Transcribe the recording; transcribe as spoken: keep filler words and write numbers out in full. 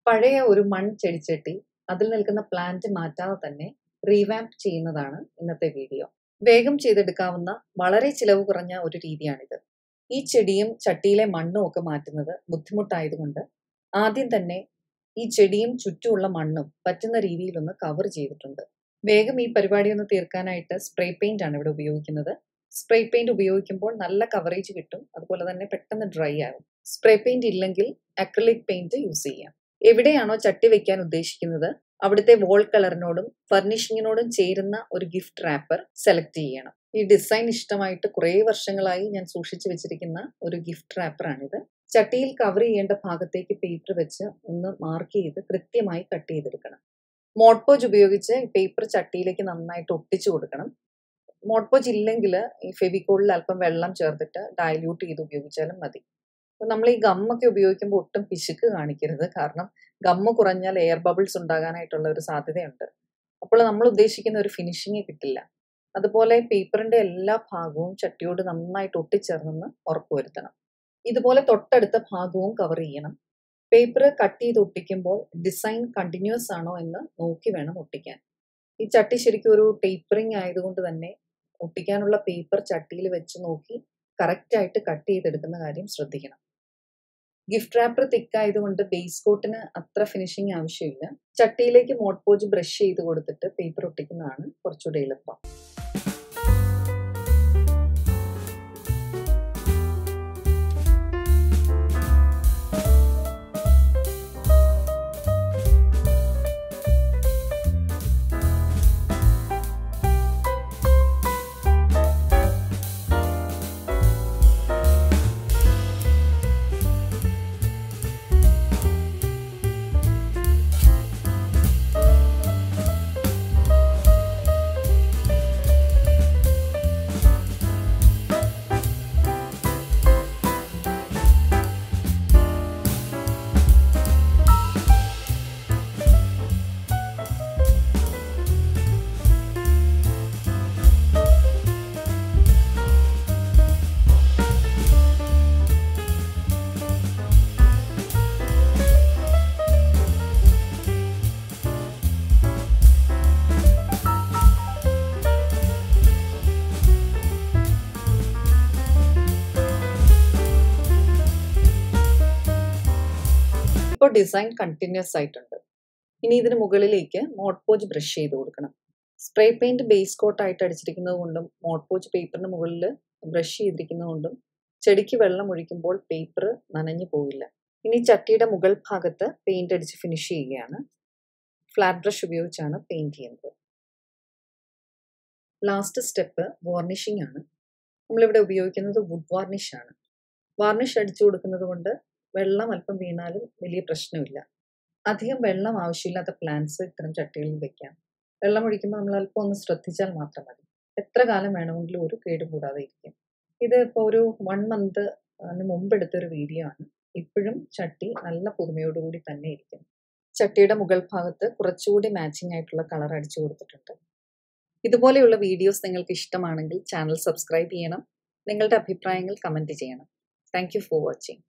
പഴയ ഒരു മൺചെടിച്ചട്ടി അതിൽ നിൽക്കുന്ന പ്ലാന്റ് മാറ്റാതെ തന്നെ റീവാമ്പ് ചെയ്യുന്നതാണ് ഇന്നത്തെ വീഡിയോ. വേഗം ചെയ്തെടുക്കാവുന്ന വളരെ ചിലവ് കുറഞ്ഞ ഒരു രീതിയാണിത്. ഈ ചെടിയും ചട്ടിയിലെ മണ്ണും ഒക്കെ മാറ്റുന്നത് ബുദ്ധിമുട്ടായതുകൊണ്ട് ആദ്യം തന്നെ ഈ ചെടിയും ചുറ്റുമുള്ള മണ്ണും പറ്റുന്ന രീതിയിലൊന്ന് കവർ ചെയ്തിട്ടുണ്ട്. വേഗം ഈ പരിപാടി ഒന്ന് തീർക്കാനായിട്ട് സ്പ്രേ പെയിന്റ് ആണ് ഇവിടെ ഉപയോഗിക്കുന്നത്. സ്പ്രേ പെയിന്റ് ഉപയോഗിക്കുമ്പോൾ നല്ല കവറേജ് കിട്ടും, അതുപോലെ തന്നെ പെട്ടെന്ന് ഡ്രൈ ആകും. സ്പ്രേ പെയിന്റ് ഇല്ലെങ്കിൽ അക്രിലിക് പെയിന്റ് യൂസ് ചെയ്യാം. എവിടെയാണോ ചട്ടി വെക്കാൻ ഉദ്ദേശിക്കുന്നത് അവിടുത്തെ വോൾ കളറിനോടും ഫർണിഷിങ്ങിനോടും ചേരുന്ന ഒരു ഗിഫ്റ്റ് റാപ്പർ സെലക്ട് ചെയ്യണം. ഈ ഡിസൈൻ ഇഷ്ടമായിട്ട് കുറേ വർഷങ്ങളായി ഞാൻ സൂക്ഷിച്ചു വെച്ചിരിക്കുന്ന ഒരു ഗിഫ്റ്റ് റാപ്പറാണിത്. ചട്ടിയിൽ കവർ ചെയ്യേണ്ട ഭാഗത്തേക്ക് പേപ്പർ വെച്ച് ഒന്ന് മാർക്ക് ചെയ്ത് കൃത്യമായി കട്ട് ചെയ്തെടുക്കണം. മോഡ്പോജ് ഉപയോഗിച്ച് പേപ്പർ ചട്ടിയിലേക്ക് നന്നായിട്ട് ഒട്ടിച്ചു കൊടുക്കണം. മോഡ്പോജ് ഇല്ലെങ്കിൽ ഈ ഫെവിക്കോളിൽ അല്പം വെള്ളം ചേർത്തിട്ട് ഡയല്യൂട്ട് ചെയ്ത് ഉപയോഗിച്ചാലും മതി. നമ്മൾ ഈ ഗമ്മൊക്കെ ഉപയോഗിക്കുമ്പോൾ ഒട്ടും പിശുക്ക് കാണിക്കരുത്, കാരണം ഗമ്മ് കുറഞ്ഞാൽ എയർ ബബിൾസ് ഉണ്ടാകാനായിട്ടുള്ള ഒരു സാധ്യതയുണ്ട്. അപ്പോൾ നമ്മൾ ഉദ്ദേശിക്കുന്ന ഒരു ഫിനിഷിങ് കിട്ടില്ല. അതുപോലെ പേപ്പറിന്റെ എല്ലാ ഭാഗവും ചട്ടിയോട് നന്നായിട്ട് ഒട്ടിച്ചേർന്നെന്ന് ഉറപ്പുവരുത്തണം. ഇതുപോലെ തൊട്ടടുത്ത ഭാഗവും കവർ ചെയ്യണം. പേപ്പർ കട്ട് ചെയ്ത് ഒട്ടിക്കുമ്പോൾ ഡിസൈൻ കണ്ടിന്യൂസ് ആണോ എന്ന് നോക്കി വേണം ഒട്ടിക്കാൻ. ഈ ചട്ടി ശരിക്കും ഒരു ടേപ്പറിങ് ആയതുകൊണ്ട് തന്നെ ഒട്ടിക്കാനുള്ള പേപ്പർ ചട്ടിയിൽ വെച്ച് നോക്കി കറക്റ്റായിട്ട് കട്ട് ചെയ്തെടുക്കുന്ന കാര്യം ശ്രദ്ധിക്കണം. ഗിഫ്റ്റ് റാപ്പർ തിക്ക് ആയതുകൊണ്ട് ബേസ് കോട്ടിന് അത്ര ഫിനിഷിങ് ആവശ്യമില്ല. ചട്ടിയിലേക്ക് മോഡ്പോജ് ബ്രഷ് ചെയ്ത് കൊടുത്തിട്ട് പേപ്പർ ഒട്ടിക്കുന്നതാണ് കുറച്ചുകൂടെ എളുപ്പം. ഇപ്പോൾ ഡിസൈൻ കണ്ടിന്യൂസ് ആയിട്ടുണ്ട്. ഇനി ഇതിന് മുകളിലേക്ക് മോഡ്പോജ് ബ്രഷ് ചെയ്ത് കൊടുക്കണം. സ്പ്രേ പെയിന്റ് ബേസ് കോട്ടായിട്ട് അടിച്ചിരിക്കുന്നത് കൊണ്ടും മോഡ്പോജ് പേപ്പറിന് മുകളിൽ ബ്രഷ് ചെയ്തിരിക്കുന്നത് കൊണ്ടും ചെടിക്ക് വെള്ളം ഒഴിക്കുമ്പോൾ പേപ്പർ നനഞ്ഞു പോകില്ല. ഇനി ചട്ടിയുടെ മുകൾ ഭാഗത്ത് പെയിന്റ് അടിച്ച് ഫിനിഷ് ചെയ്യുകയാണ്. ഫ്ലാറ്റ് ബ്രഷ് ഉപയോഗിച്ചാണ് പെയിന്റ് ചെയ്യുന്നത്. ലാസ്റ്റ് സ്റ്റെപ്പ് വാർണിഷിംഗ് ആണ്. നമ്മളിവിടെ ഉപയോഗിക്കുന്നത് വുഡ് വാർണിഷ് ആണ്. വാർണിഷ് അടിച്ചു കൊടുക്കുന്നത് കൊണ്ട് വെള്ളം അല്പം വീണാലും വലിയ പ്രശ്നമില്ല. അധികം വെള്ളം ആവശ്യമില്ലാത്ത പ്ലാന്റ്സ് ഇത്തരം ചട്ടികളിൽ വെക്കാം. വെള്ളം ഒഴിക്കുമ്പോൾ നമ്മൾ അല്പം ഒന്ന് ശ്രദ്ധിച്ചാൽ മാത്രം മതി. എത്ര കാലം വേണമെങ്കിലും ഒരു കേടും കൂടാതെ ഇരിക്കും. ഇത് ഇപ്പോൾ ഒരു വൺ മന്ത് മുമ്പ് എടുത്തൊരു വീഡിയോ ആണ്. ഇപ്പോഴും ചട്ടി നല്ല പുതുമയോടുകൂടി തന്നെ ഇരിക്കും. ചട്ടിയുടെ മുകൾ ഭാഗത്ത് കുറച്ചുകൂടി മാച്ചിങ് ആയിട്ടുള്ള കളർ അടിച്ചു കൊടുത്തിട്ടുണ്ട്. ഇതുപോലെയുള്ള വീഡിയോസ് നിങ്ങൾക്ക് ഇഷ്ടമാണെങ്കിൽ ചാനൽ സബ്സ്ക്രൈബ് ചെയ്യണം. നിങ്ങളുടെ അഭിപ്രായങ്ങൾ കമൻറ്റ് ചെയ്യണം. Thank you for watching.